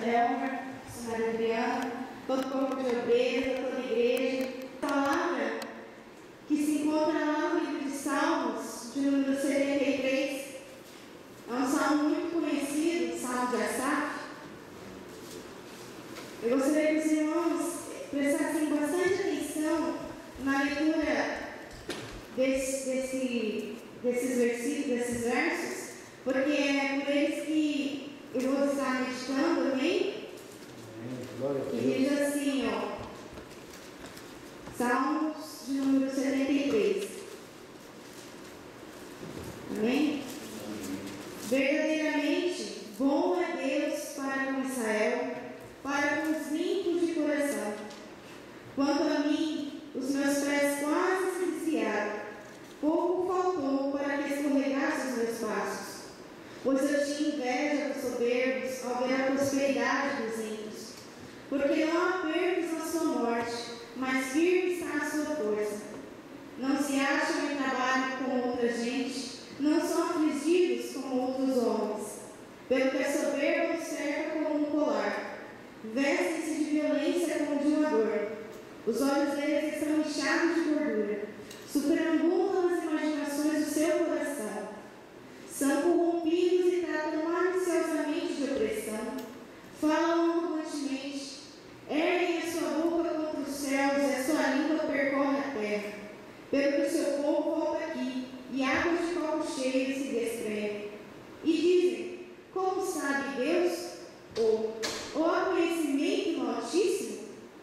Elmer, missionário Adriano, todo o corpo de obreiros, toda a igreja. A palavra que se encontra lá no livro de Salmos, de número 73, é um salmo muito conhecido, Salmo de Asaf. Eu gostaria que os irmãos prestassem bastante atenção na leitura desses versículos, desses versos, porque é por eles que eu vou estar meditando, amém? Que diz assim, ó, Salmos de número 73. Amém? Verdadeiramente, bom é Deus para com Israel, para com os limpos de coração. Quanto a mim, os meus pés quase se desviaram, pouco faltou para que escorregasse os meus passos. Pois eu tinha inveja dos soberbos ao ver a prosperidade dos ímpios. Porque não há percos na sua morte, mas firme está a sua força. Não se acham em trabalho com outra gente, não são afligidos como outros homens. Pelo que a soberba os cerca como um colar, vestem-se de violência como de uma dor. Os olhos deles estão inchados de gordura, superambulam as imaginações do seu coração. São corrompidos e tratam maliciosamente de opressão. Falam arrogantemente, erguem a sua boca contra os céus e a sua língua percorre a terra. Pelo que o seu povo volta aqui, e águas de copo cheio se desprendem. E dizem, como sabe Deus? Ou há conhecimento no Altíssimo?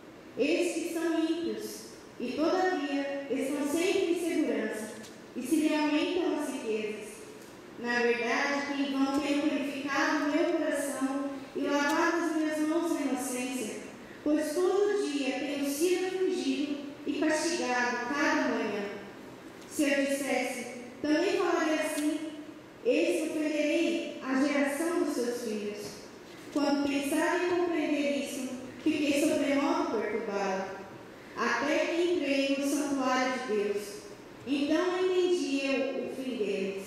Eles que são ímpios, e todavia estão sempre em segurança, e se lhe aumentam as riquezas. Na verdade, que em vão tenho purificado o meu coração e lavado as minhas mãos na inocência, pois todo dia tenho sido afligido e castigado cada manhã. Se eu dissesse, também falarei assim, eis que ofenderei a geração dos seus filhos. Quando pensava em compreender isso, fiquei sobremodo perturbado, até que entrei no santuário de Deus. Então entendi eu o fim deles.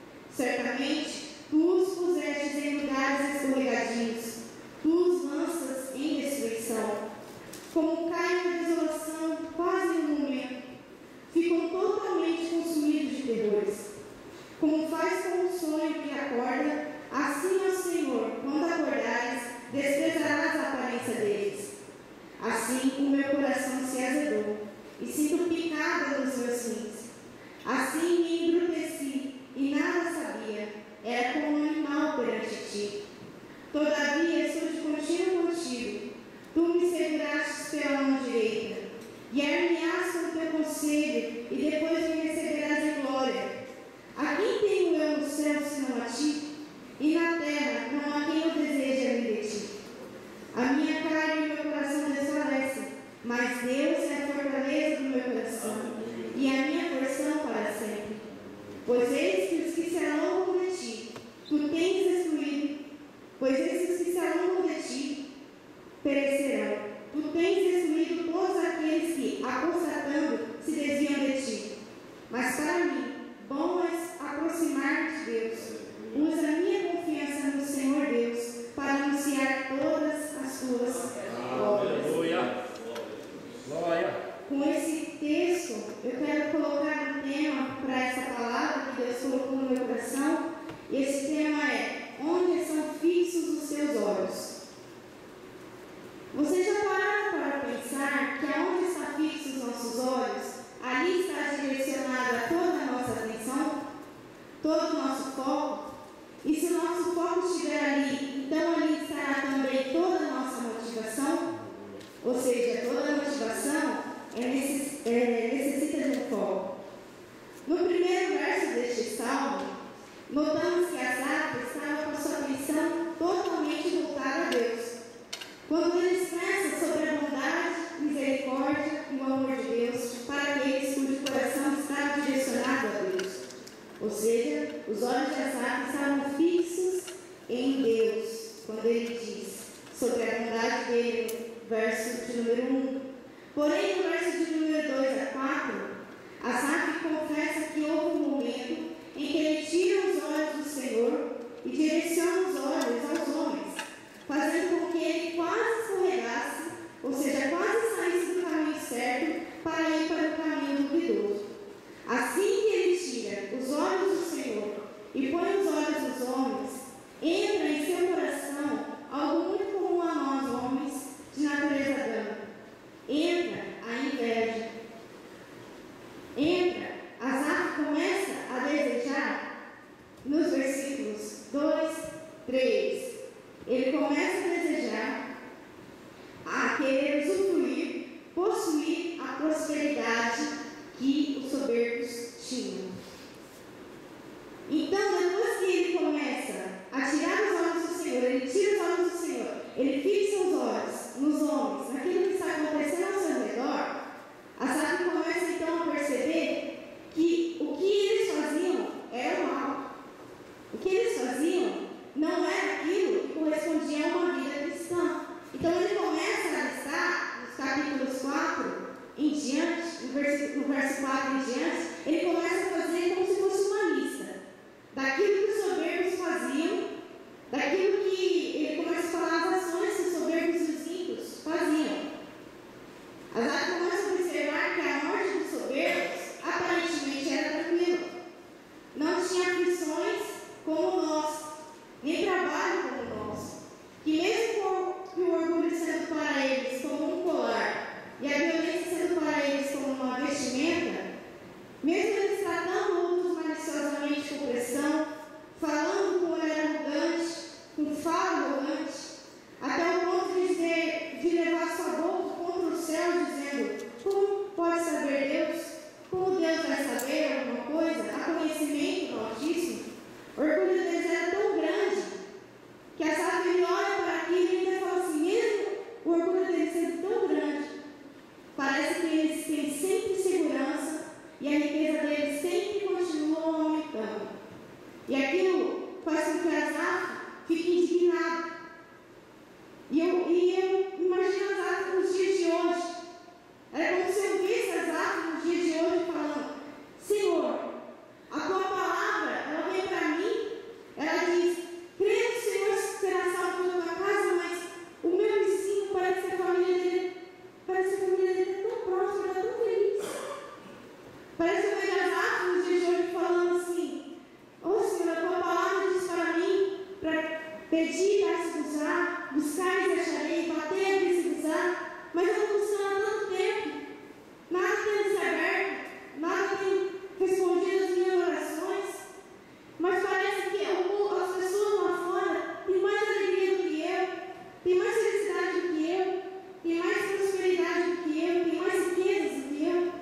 Certamente, tu os pusestes em lugares escorregadios, tu os lanças em destruição. Como caem na desolação, quase múmia, ficam totalmente consumidos de terrores. Como faz com um sonho que acorda, assim ó Senhor, quando acordares, desprezarás a aparência deles. Assim o meu coração se azedou, e sinto picada nos meus rins. Assim me embruteci, e nada sabia, era como um animal perante ti. Todavia estou de contínuo contigo, tu me segurastes pela mão direita, e armeaste com o teu conselho, e depois me receberás em glória. A quem tenho eu no céu senão a ti? E na terra não há quem eu deseje além de ti. A minha carne e o meu coração desfalecem, mas Deus é a fortaleza do meu coração, e a minha porção para sempre. Pois eis que os que se alongam de ti, tu tens destruído, pois eis que os que se alongam de ti perecerão. Tu tens destruído todos aqueles que, apostatando, se desviam de ti. Mas para mim, bom é aproximar de Deus. Usa a minha confiança no Senhor Deus para anunciar todas as tuas obras. Glória. Com esse texto, eu quero colocar um tema para essa palavra que Deus colocou no meu coração. E esse tema é: onde são fixos os seus olhos? Vocês já pararam para pensar que aonde está fixos os nossos olhos, ali está direcionada toda a nossa atenção, todo o nosso foco? E se o nosso foco estiver ali, então ali estará também toda a nossa motivação? Ou seja, toda a motivação necessita de um foco. No primeiro verso deste salmo, notamos que Asaf estava com sua atenção totalmente voltada a Deus. Quando ele expressa sobre a bondade, misericórdia e o amor de Deus para aqueles cujo coração está direcionado a Deus. Ou seja, os olhos de Asaf estavam fixos em Deus, quando ele diz sobre a bondade dele, verso de número 1. Porém, no verso de número 2 a 4, Asaf confessa que houve um momento em que ele tira os olhos do Senhor e direciona os olhos aos homens, fazendo com que ele começa a desejar, a querer usufruir, possuir a prosperidade que os soberbos tinham. Então, depois que ele começa a tirar os olhos do Senhor, ele tira os olhos do Senhor, ele fixa os olhos nos homens, naquilo que está acontecendo ao seu redor, Asaf começa então a perceber que o que eles faziam era o mal. O que eles faziam não era aquilo que correspondia a uma vida cristã. Então ele começa a listar, nos capítulos 4 em diante, no verso 4 em diante, ele começa a fazer como se fosse uma lista daquilo que os soberbos faziam, daquilo que ele começa a falar as ações que os soberbos e os ímpios faziam. Asaf começa a observar que a morte dos soberbos aparentemente era tranquila. Não tinha aflições como nós, nem trabalho como nós. Que mesmo que o orgulho sendo para eles como um colar e a violência sendo para eles como uma vestimenta, mesmo eles tratando outros maliciosamente com pressão, falando com olhar arrogante, com fala arrogante, até o ponto de levar sua boca contra o céu, dizendo: como pode saber Deus? Como Deus vai saber alguma coisa? Há conhecimento do Altíssimo? O orgulho deles era tão grande que Asaf olha para aquilo e ainda fala assim: mesmo o orgulho deles sendo tão grande, parece que eles têm sempre segurança e a riqueza deles sempre continua aumentando. E aquilo faz com que Asaf fique indignado. E eu imagino Asaf nos dias de hoje. Era como se eu visse Asaf nos dias de hoje falando: Senhor, a tua palavra, ela vem para mim, ela diz: creio que o Senhor será salvo da tua casa, mas o meu vizinho parece que a família dele é tão próxima, é tão feliz. Parece que eu vejo Asaf nos dias de hoje falando assim: ô Senhor, a tua palavra diz para mim, para pedir e dar-se-vos-á, buscar e acharei, bater e abrir-se-vos-á, mas eu estou buscando há tanto tempo, nada tem se aberto, nada tem respondido às minhas orações, mas parece que as pessoas lá fora têm mais alegria do que eu, têm mais felicidade do que eu, têm mais prosperidade do que eu, têm mais riquezas do que eu.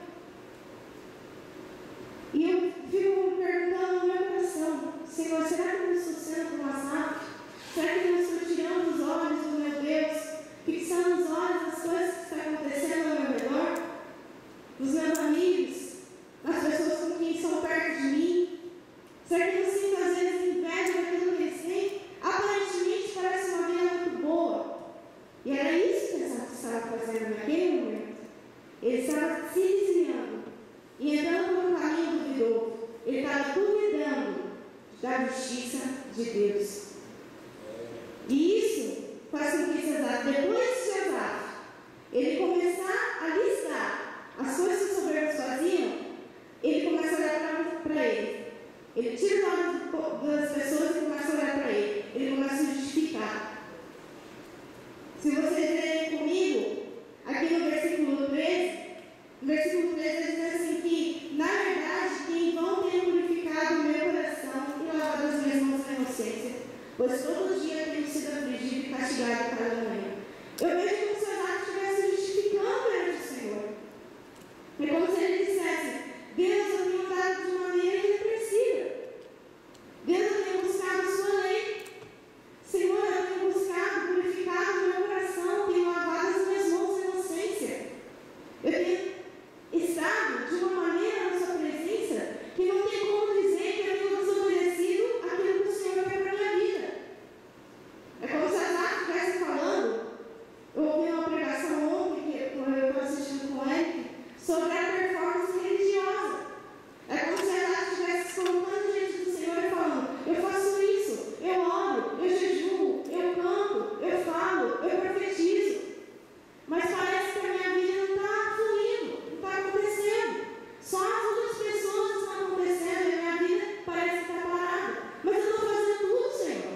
E eu fico me perguntando no meu coração: Senhor, será que eu estou sendo como Asaf? Será que eu estou tirando os olhos do meu Deus, fixando os olhos nas coisas que estão acontecendo ao meu redor, nos meus amigos, nas pessoas com quem estão perto de mim? Será que eu sinto às vezes inveja daquilo que eles têm? Aparentemente parece uma vida muito boa. E era isso que Asaf estava fazendo naquele momento. Ele estava se desviando e entrando por um caminho duvidoso. Ele estava duvidando da justiça de Deus. E isso faz com que Asaf, depois de Asaf, ele começar a listar as coisas que os soberbos faziam, ele começa a olhar para ele. Ele tira o olho das pessoas e começa a olhar para ele. Ele começa a justificar. Se vocês verem comigo, aqui no versículo 13, ele diz assim que, na verdade, que em vão tenho purificado o meu coração e lavado as minhas mãos na inocência, pois todo dia tenho sido afligido e castigado cada manhã. Eu vejo como se Asaf estivesse justificando perante o Senhor. É como se ele dissesse: Deus, eu tenho andado de maneira irrepreensível. Deus, eu tenho buscado a sua lei. Senhor, eu tenho buscado, purificado o meu coração, tenho lavado as minhas mãos na inocência. Eu tenho estado de uma maneira na sua presença que não tem como dizer que eu tenho desobedecido aquilo que o Senhor quer para a minha vida. É como se Asaf estivesse falando. Eu ouvi uma pregação ontem, que eu estou assistindo com ele, sobre a performance religiosa. É como se Asaf estivesse se colocando diante do Senhor e falando: eu faço isso, eu oro, eu jejuo, eu canto, eu falo, eu profetizo, mas parece que a minha vida não está fluindo, não está acontecendo. Só as outras pessoas estão acontecendo e a minha vida parece que está parada. Mas eu estou fazendo tudo, Senhor.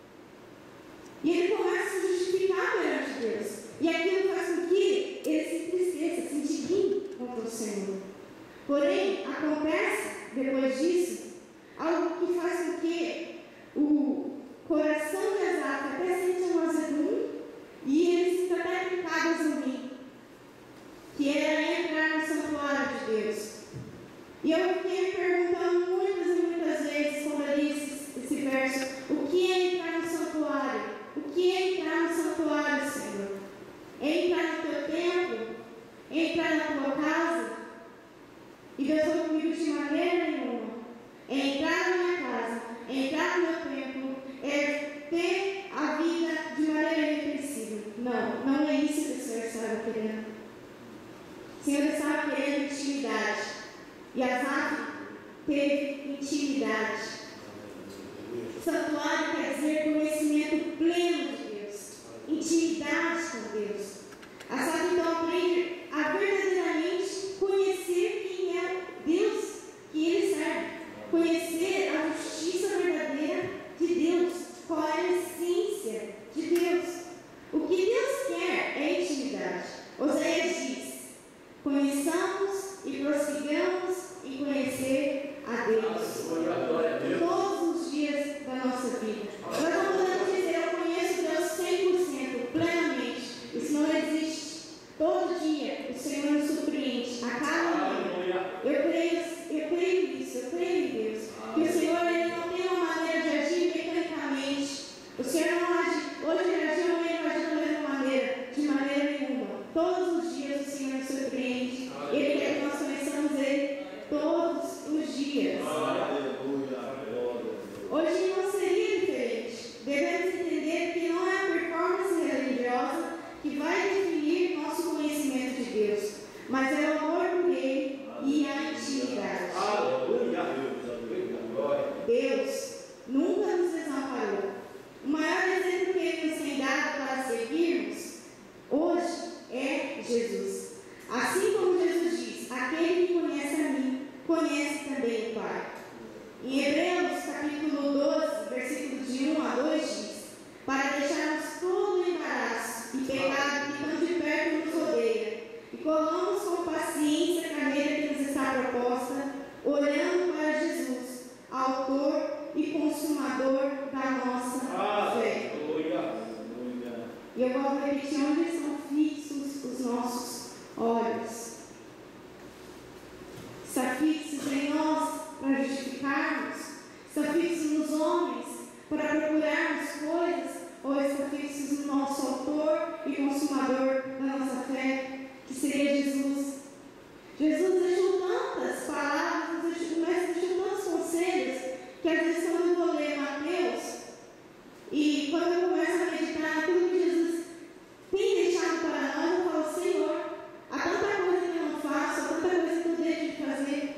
E ele começa a se justificar perante Deus. E aquilo faz com que ele se entristeça, se indigne contra o Senhor. Porém, acontece, depois disso, algo que faz com que o coração de Asaf até sente e consumador da nossa fé, que seria Jesus. Jesus deixou tantas palavras, o Mestre deixou tantos conselhos, que às vezes quando eu vou ler Mateus, e quando eu começo a meditar tudo que Jesus tem deixado para nós, eu falo, Senhor, há tanta coisa que eu não faço, há tanta coisa que eu deixo de fazer.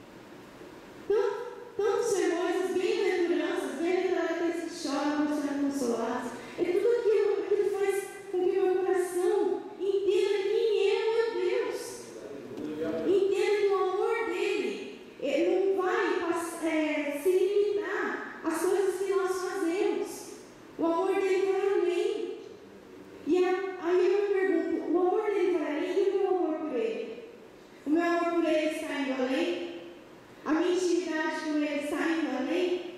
Tantos sermões, bem-aventuranças, bem-aventurados que choram, por serem consolados. É tudo aquilo que faz com que meu coração entenda quem é o meu Deus. Entenda que o amor dele não vai se limitar às coisas que nós fazemos. O amor dele vai além. E aí eu me pergunto, o amor dele vai além e o meu amor por ele? O meu amor por ele está indo além? A minha intimidade com ele está indo além?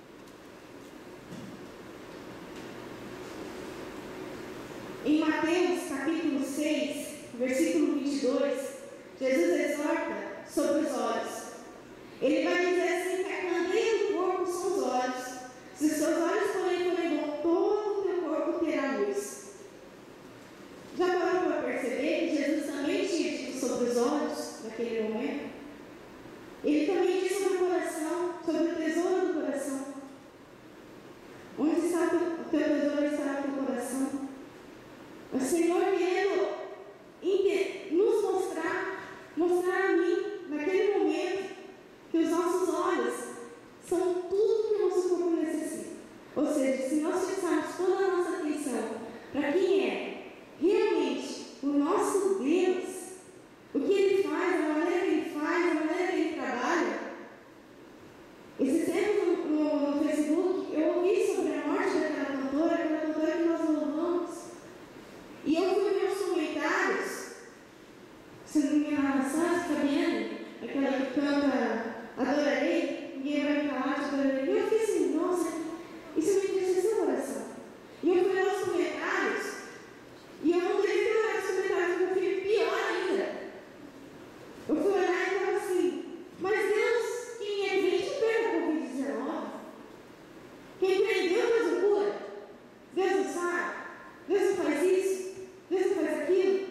Em Mateus capítulo 6, versículo 22, Jesus exorta sobre os olhos. Ele vai dizer assim que a candeia do corpo são os olhos. Se os seus olhos forem bons, todo o teu corpo terá luz. Já parou para perceber que Jesus também tinha dito sobre os olhos naquele momento? Ele também disse sobre o coração, sobre o tesouro do coração. Onde está o teu tesouro, estará o teu coração. O Senhor querendo nos mostrar a mim, naquele momento, que os nossos olhos são tudo que o nosso corpo necessita. Ou seja, se nós fixarmos toda a nossa atenção para quem é realmente o nosso Deus, o que Ele faz, a maneira que Ele faz, a maneira que Ele trabalha. Esse tempo no Facebook, eu ouvi sobre a morte daquela cantora que nós louvamos. E eu fui ver os comentários, se não me engano, a Sasha Fabiane, aquela que canta Adorarei, ninguém vai falar de Adorarei. E eu fiquei assim, nossa, isso me entristeceu o coração. E eu fui ver os comentários, e eu não devia ter olhado os comentários, porque eu fiquei pior ainda. Eu fui olhar e estava assim, mas Deus, quem é crente pega a Covid-19? Quem crê em Deus, Deus o cura? Deus não sabe? Deus não faz isso? Deus não faz aquilo?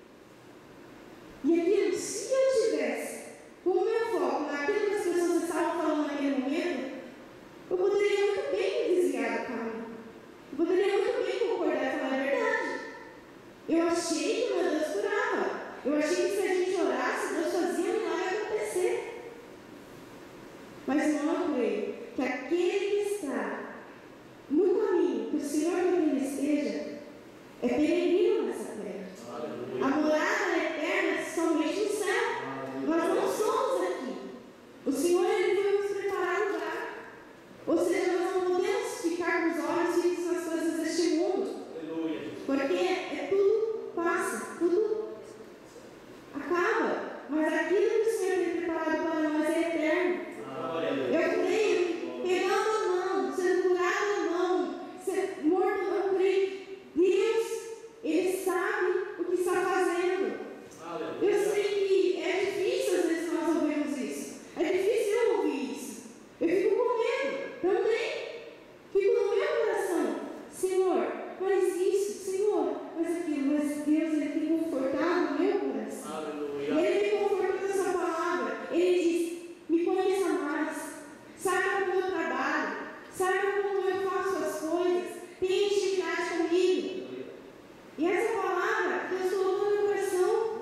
E aquilo, se eu tivesse com o meu foco naquilo que as pessoas estavam falando naquele momento, eu poderia muito bem me desviar do caminho. Eu poderia muito bem concordar e falar a verdade. Eu achei que o meu Deus curava. Eu achei que se a gente orasse, Deus fazia um milagre acontecer. Mas não, eu creio que aquele que está no caminho, que o Senhor quer que ele esteja, é peregrino nessa terra. A morada eterna é somente no céu. Nós não somos aqui. O Senhor, Ele veio nos preparar lugar. Ou seja, nós não podemos ficar com os olhos fixos nas coisas deste mundo. Porque tudo passa, tudo acaba. Mas aquilo que o Senhor tem preparado para nós é eterno. Eu creio, pegando a mão, sendo curado a mão, sendo morto, eu creio. Deus, Ele sabe o que está fazendo. Eu sei que é difícil às vezes nós ouvirmos isso. É difícil eu ouvir isso. Eu fico com medo também. Fico no meu coração. Senhor, mas isso, Senhor, mas aquilo. Mas Deus, Ele tem confortado o meu coração. E Ele me confortou com essa palavra. Ele diz, me conheça mais. Saiba como eu trabalho. Saiba como eu faço as coisas. Tenha intimidade comigo. E essa palavra, Deus colocou no meu coração.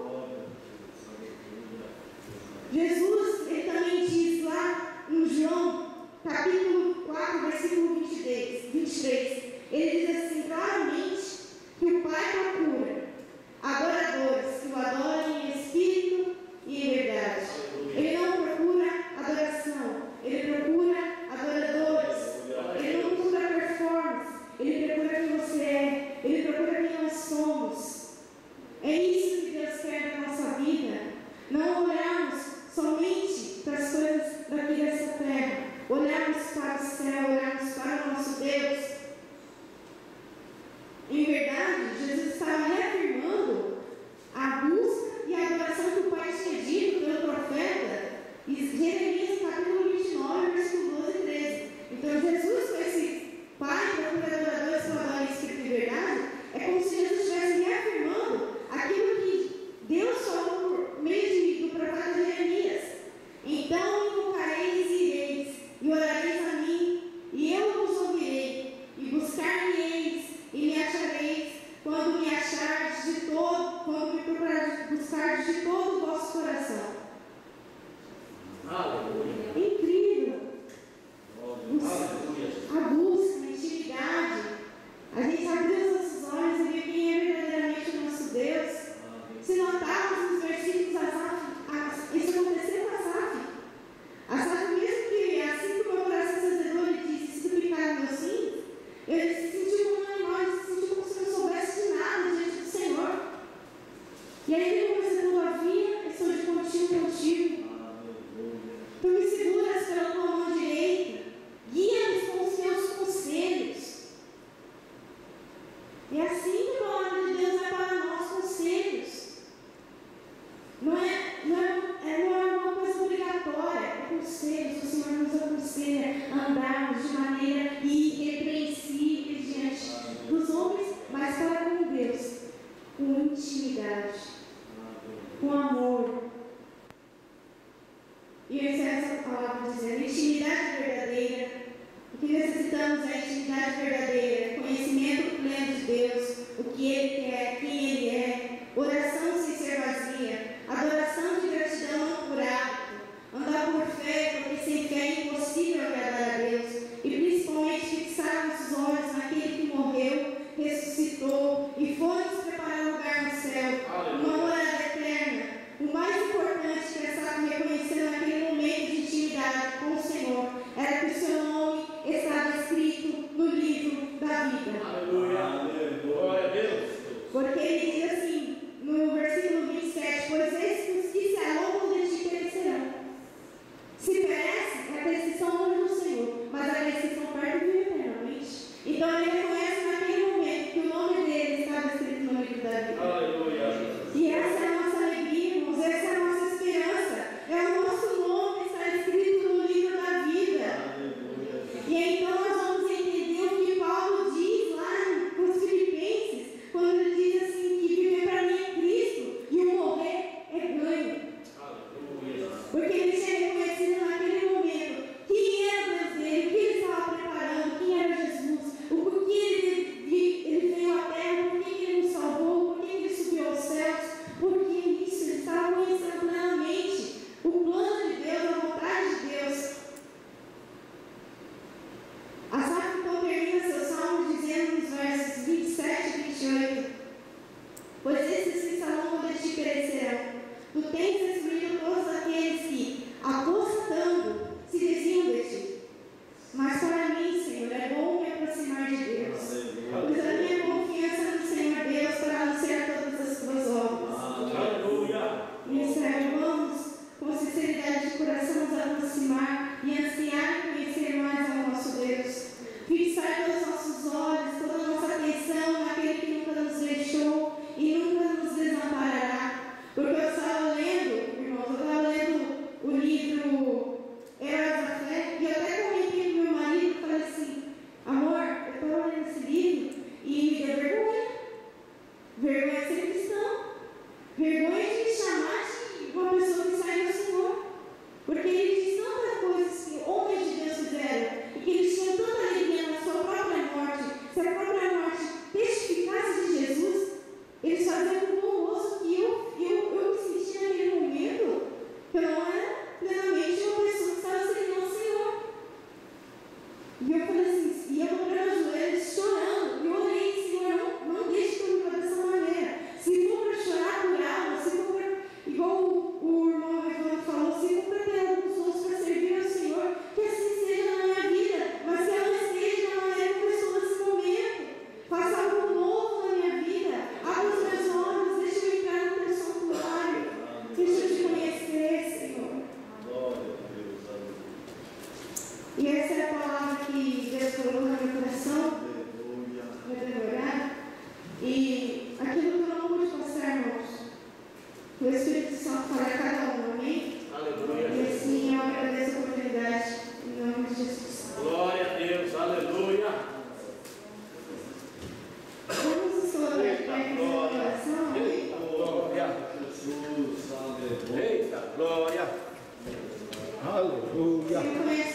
Jesus, Ele também diz lá em João, capítulo 4, versículo 23. Ele diz assim, claramente, que o Pai procura adoradores que o adorem em espírito e em verdade. Ele não procura adoração, Ele procura adoradores. Ele não procura performance, Ele procura quem você é, Ele procura quem nós somos. É isso que Deus quer da nossa vida. Não olharmos somente para as coisas daqui dessa terra, olharmos para o céu, olharmos para o nosso Deus. Em verdade, Jesus estava reafirmando a busca e a adoração que o Pai tinha dito pelo profeta em Jeremias capítulo 29, versículo 12 e 13. Então Jesus, com esse Pai procura adoradores que o adorem em espírito e verdade, é como se Jesus estivesse E assim que a palavra de Deus é para nós, conselhos. Não é uma coisa obrigatória, é conselhos. O Senhor nos aconselha a andarmos de maneira irrepreensível diante dos homens, mas para com Deus, com intimidade, com amor. E eu encerro essa palavra dizendo: intimidade verdadeira. O que necessitamos é intimidade verdadeira, conhecimento pleno de Deus, o que Ele quer, quem Ele é, oração sem ser vazia, adoração de gratidão não por hábito, andar por fé, porque sem fé é impossível agradar a Deus, e principalmente fixar nossos olhos naquele que morreu, ressuscitou e foi nos preparar lugar no céu, uma morada eterna. O mais importante que é reconhecer naquele momento de intimidade com o Senhor era que o seu nome estava escrito no livro da vida. Aleluia. Glória a Deus. Porque ele diz assim, no versículo 27, pois esses que se alongam de ti perecerão. Se perecem, é aqueles que são longe do Senhor, mas aqueles que estão perto vivem eternamente. Então ele reconhece naquele momento que o nome dele estava escrito no livro da vida. Aleluia. E essa é a nossa alegria, irmãos, essa é a nossa esperança. É o nosso nome está escrito no livro da vida. E então nós vamos entender o que Paulo diz lá nos Filipenses, quando ele diz assim, que viver para mim é Cristo e o morrer é ganho. Porque ele tinha reconhecido naquele momento quem era Deus dele, o que ele estava preparando, quem era Jesus, o que ele veio à terra, por que ele nos salvou, por que ele subiu aos céus, porque isso ele estava conhecendo plenamente o plano de Deus, a vontade de Deus. Asaf então termina seu salmo dizendo nos versos 27 e 28: pois esses que se alongam de ti perecerão. Tu tens destruído todos aqueles que, apostando, se desviam de ti. Mas para mim, Senhor, é bom me aproximar de Deus. Pois a minha confiança no Senhor Deus para anunciar todas as tuas obras. Aleluia. E Senhor, vamos com sinceridade de coração nos aproximar e ansiar e conhecer mais ao nosso Deus. Fixar todos os nossos olhos, toda a nossa atenção naquele que nunca nos deixou e nunca nos desamparará. Porque eu estava lendo, irmãos, eu estava lendo o livro Heróis da Fé e eu até comentei com meu marido e falei assim: amor, eu estava lendo esse livro e me deu vergonha. Vergonha de ser cristão. Vergonha de me chamar de uma pessoa que sai do Senhor. Porque ele diz tantas coisas que homens de Deus fizeram e que eles tinham tanta alegria na sua própria morte. Se a própria morte testificasse de Jesus, eles faziam com bom gosto que eu me sentia naquele momento que eu não era plenamente uma pessoa que estava servindo ao Senhor. E eu falei assim, e eu dobrei os joelhos chorando, e eu orei: Senhor, não deixe que eu viva dessa maneira. Se for para chorar por alma, se for para, igual o irmão Evandro falou, se for para ter alguns outros para servir ao Senhor, que assim seja na minha vida, mas que eu não esteja na maneira como eu estou nesse momento. Faça algo novo na minha vida, abra os meus olhos, deixa eu entrar no teu santuário, deixa eu te conhecer, Senhor. E essa é a palavra que Deus colocou no meu coração, vai demorar. E aquilo que eu não pude passar, irmãos, o Espírito Santo fará cada um, amém? Aleluia. E assim eu agradeço a oportunidade, em nome de Jesus. Glória a Deus. Aleluia. Vamos sobre a oração. Glória. Jesus, aleluia. Eita, glória. Aleluia. Quem conhece